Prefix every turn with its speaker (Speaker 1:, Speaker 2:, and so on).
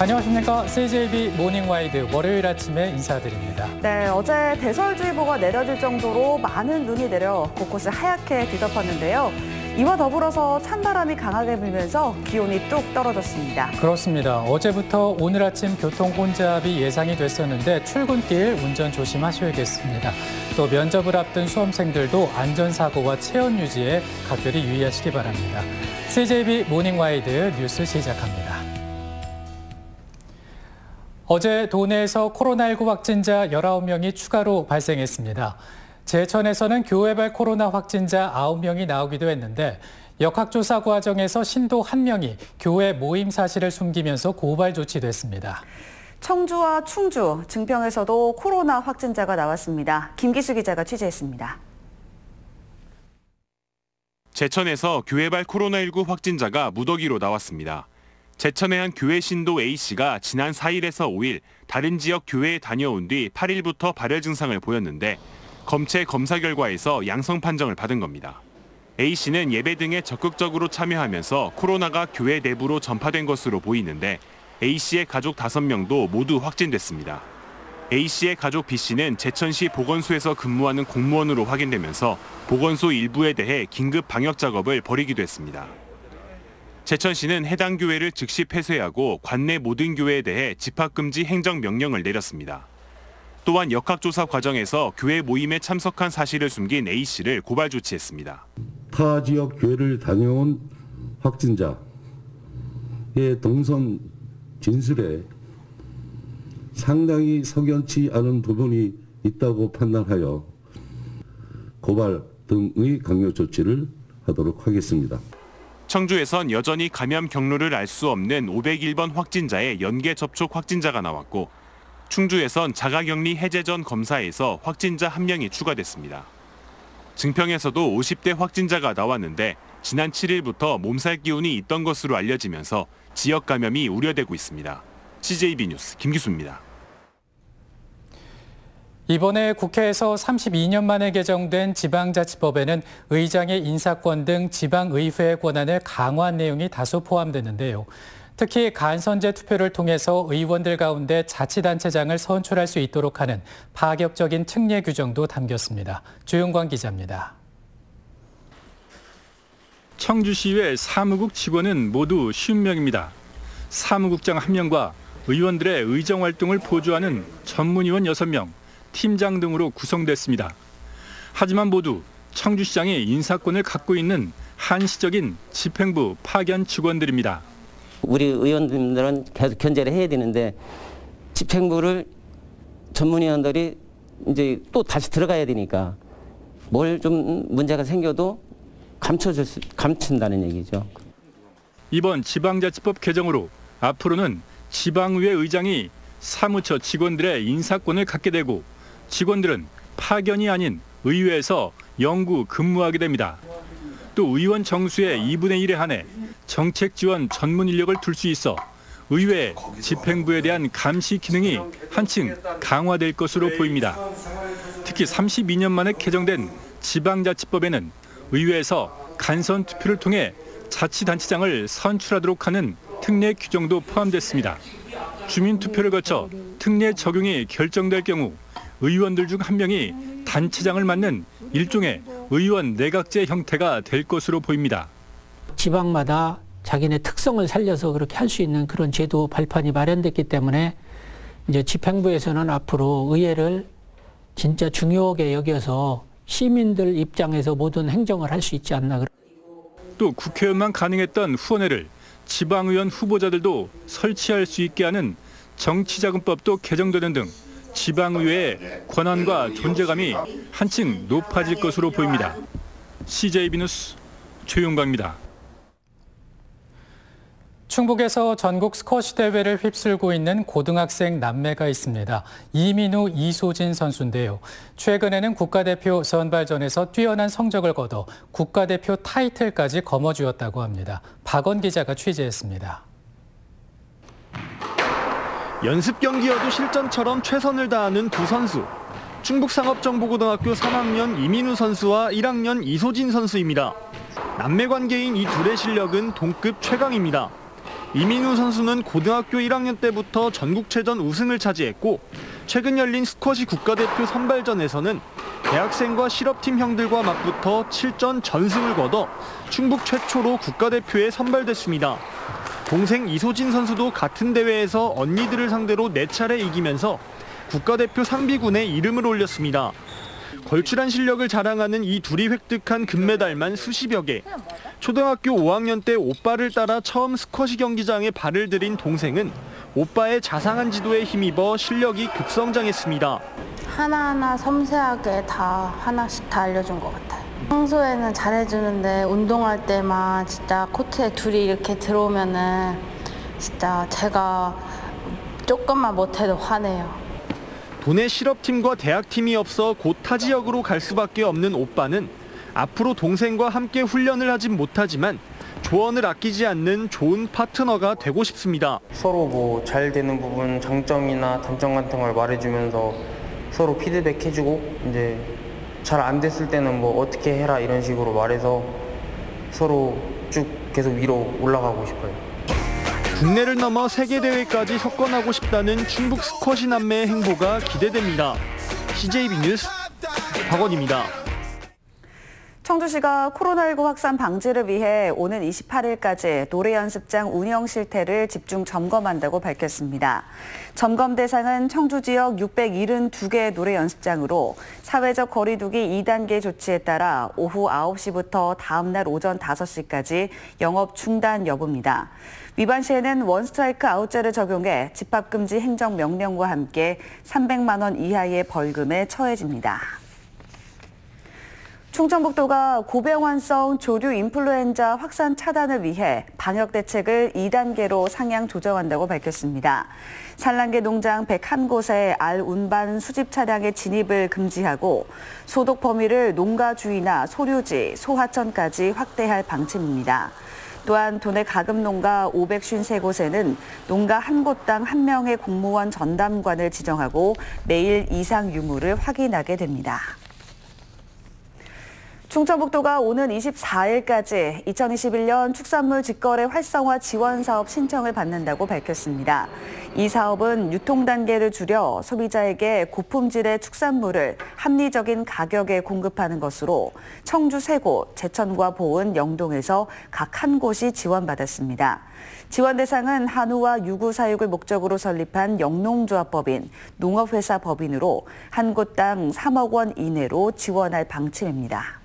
Speaker 1: 안녕하십니까. CJB 모닝와이드 월요일 아침에 인사드립니다.
Speaker 2: 네, 어제 대설주의보가 내려질 정도로 많은 눈이 내려 곳곳을 하얗게 뒤덮었는데요. 이와 더불어서 찬바람이 강하게 불면서 기온이 뚝 떨어졌습니다.
Speaker 1: 그렇습니다. 어제부터 오늘 아침 교통 혼잡이 예상이 됐었는데 출근길 운전 조심하셔야겠습니다. 또 면접을 앞둔 수험생들도 안전사고와 체온 유지에 각별히 유의하시기 바랍니다. CJB 모닝와이드 뉴스 시작합니다. 어제 도내에서 코로나19 확진자 19명이 추가로 발생했습니다. 제천에서는 교회발 코로나 확진자 9명이 나오기도 했는데 역학조사 과정에서 신도 1명이 교회 모임 사실을 숨기면서 고발 조치됐습니다.
Speaker 2: 청주와 충주, 증평에서도 코로나 확진자가 나왔습니다. 김기수 기자가 취재했습니다.
Speaker 3: 제천에서 교회발 코로나19 확진자가 무더기로 나왔습니다. 제천의 한 교회 신도 A씨가 지난 4일에서 5일 다른 지역 교회에 다녀온 뒤 8일부터 발열 증상을 보였는데 검체 검사 결과에서 양성 판정을 받은 겁니다. A씨는 예배 등에 적극적으로 참여하면서 코로나가 교회 내부로 전파된 것으로 보이는데 A씨의 가족 5명도 모두 확진됐습니다. A씨의 가족 B씨는 제천시 보건소에서 근무하는 공무원으로 확인되면서 보건소 일부에 대해 긴급 방역 작업을 벌이기도 했습니다. 제천시는 해당 교회를 즉시 폐쇄하고 관내 모든 교회에 대해 집합금지 행정명령을 내렸습니다. 또한 역학조사 과정에서 교회 모임에 참석한 사실을 숨긴 A씨를 고발 조치했습니다.
Speaker 4: 타 지역 교회를 다녀온 확진자의 동선 진술에 상당히 석연치 않은 부분이 있다고 판단하여 고발 등의 강력 조치를 하도록 하겠습니다.
Speaker 3: 청주에선 여전히 감염 경로를 알 수 없는 501번 확진자의 연계 접촉 확진자가 나왔고 충주에선 자가격리 해제 전 검사에서 확진자 1명이 추가됐습니다. 증평에서도 50대 확진자가 나왔는데 지난 7일부터 몸살 기운이 있던 것으로 알려지면서 지역 감염이 우려되고 있습니다. CJB 뉴스 김기수입니다.
Speaker 1: 이번에 국회에서 32년 만에 개정된 지방자치법에는 의장의 인사권 등 지방의회의 권한을 강화한 내용이 다수 포함되는데요. 특히 간선제 투표를 통해서 의원들 가운데 자치단체장을 선출할 수 있도록 하는 파격적인 특례 규정도 담겼습니다. 조용관 기자입니다.
Speaker 5: 청주시의회 사무국 직원은 모두 50명입니다. 사무국장 1명과 의원들의 의정활동을 보조하는 전문위원 6명, 팀장 등으로 구성됐습니다. 하지만 모두 청주시장의 인사권을 갖고 있는 한시적인 집행부 파견 직원들입니다.
Speaker 6: 우리 의원들은 계속 견제를 해야 되는데 집행부를 전문위원들이 이제 또 다시 들어가야 되니까 뭘 좀 문제가 생겨도 감춘다는 얘기죠. 이번 지방자치법 개정으로 앞으로는 지방의회 의장이 사무처 직원들의 인사권을 갖게 되고 직원들은 파견이 아닌 의회에서 영구 근무하게 됩니다. 또 의원 정수의 2분의 1에 한해 정책 지원 전문 인력을 둘 수 있어 의회 집행부에 대한 감시 기능이 한층 강화될 것으로 보입니다. 특히 32년 만에 개정된 지방자치법에는 의회에서 간선 투표를 통해 자치단체장을 선출하도록 하는 특례 규정도 포함됐습니다. 주민투표를 거쳐 특례 적용이 결정될 경우 의원들 중 1명이 단체장을 맡는 일종의 의원 내각제 형태가 될 것으로 보입니다.
Speaker 7: 지방마다 자기네 특성을 살려서 그렇게 할 수 있는 그런 제도 발판이 마련됐기 때문에 이제 집행부에서는 앞으로 의회를 진짜 중요하게 여겨서 시민들 입장에서 모든 행정을 할 수 있지 않나.
Speaker 5: 또 국회의원만 가능했던 후원회를 지방의원 후보자들도 설치할 수 있게 하는 정치자금법도 개정되는 등 지방의회의 권한과 존재감이 한층 높아질 것으로 보입니다. CJB 뉴스 최용광입니다.
Speaker 1: 충북에서 전국 스쿼시 대회를 휩쓸고 있는 고등학생 남매가 있습니다. 이민우, 이소진 선수인데요. 최근에는 국가대표 선발전에서 뛰어난 성적을 거둬 국가대표 타이틀까지 거머쥐었다고 합니다. 박원 기자가 취재했습니다.
Speaker 8: 연습 경기여도 실전처럼 최선을 다하는 두 선수. 충북상업정보고등학교 3학년 이민우 선수와 1학년 이소진 선수입니다. 남매 관계인 이 둘의 실력은 동급 최강입니다. 이민우 선수는 고등학교 1학년 때부터 전국체전 우승을 차지했고 최근 열린 스쿼시 국가대표 선발전에서는 대학생과 실업팀 형들과 맞붙어 7전 전승을 거둬 충북 최초로 국가대표에 선발됐습니다. 동생 이소진 선수도 같은 대회에서 언니들을 상대로 4차례 이기면서 국가대표 상비군에 이름을 올렸습니다. 걸출한 실력을 자랑하는 이 둘이 획득한 금메달만 수십여 개. 초등학교 5학년 때 오빠를 따라 처음 스쿼시 경기장에 발을 들인 동생은 오빠의 자상한 지도에 힘입어 실력이 급성장했습니다.
Speaker 9: 하나하나 섬세하게 다 하나씩 다 알려준 것 같아요. 평소에는 잘해주는데 운동할 때만 진짜 코트에 둘이 이렇게 들어오면은 진짜 제가 조금만 못해도 화내요.
Speaker 8: 도내 실업팀과 대학팀이 없어 곧 타 지역으로 갈 수밖에 없는 오빠는 앞으로 동생과 함께 훈련을 하진 못하지만 조언을 아끼지 않는 좋은 파트너가 되고 싶습니다.
Speaker 10: 서로 뭐 잘 되는 부분, 장점이나 단점 같은 걸 말해주면서 서로 피드백 해주고 이제 잘 안 됐을 때는 뭐 어떻게 해라 이런 식으로 말해서 서로 쭉 계속 위로 올라가고 싶어요.
Speaker 8: 국내를 넘어 세계대회까지 석권하고 싶다는 충북 스쿼시 남매의 행보가 기대됩니다. CJB 뉴스 박원입니다.
Speaker 2: 청주시가 코로나19 확산 방지를 위해 오는 28일까지 노래연습장 운영 실태를 집중 점검한다고 밝혔습니다. 점검 대상은 청주 지역 672개 노래연습장으로 사회적 거리 두기 2단계 조치에 따라 오후 9시부터 다음 날 오전 5시까지 영업 중단 여부입니다. 위반 시에는 원스트라이크 아웃제를 적용해 집합금지 행정명령과 함께 300만 원 이하의 벌금에 처해집니다. 충청북도가 고병환성 조류 인플루엔자 확산 차단을 위해 방역 대책을 2단계로 상향 조정한다고 밝혔습니다. 산란계 농장 101곳에 알 운반 수집 차량의 진입을 금지하고 소독 범위를 농가 주위나 소류지, 소하천까지 확대할 방침입니다. 또한 도내 가금 농가 553곳에는 농가 한 곳당 1명의 공무원 전담관을 지정하고 매일 이상 유무를 확인하게 됩니다. 충청북도가 오는 24일까지 2021년 축산물 직거래 활성화 지원 사업 신청을 받는다고 밝혔습니다. 이 사업은 유통 단계를 줄여 소비자에게 고품질의 축산물을 합리적인 가격에 공급하는 것으로 청주 3곳, 제천과 보은, 영동에서 각 한 곳이 지원받았습니다. 지원 대상은 한우와 유구 사육을 목적으로 설립한 영농조합법인, 농업회사 법인으로 한 곳당 3억 원 이내로 지원할 방침입니다.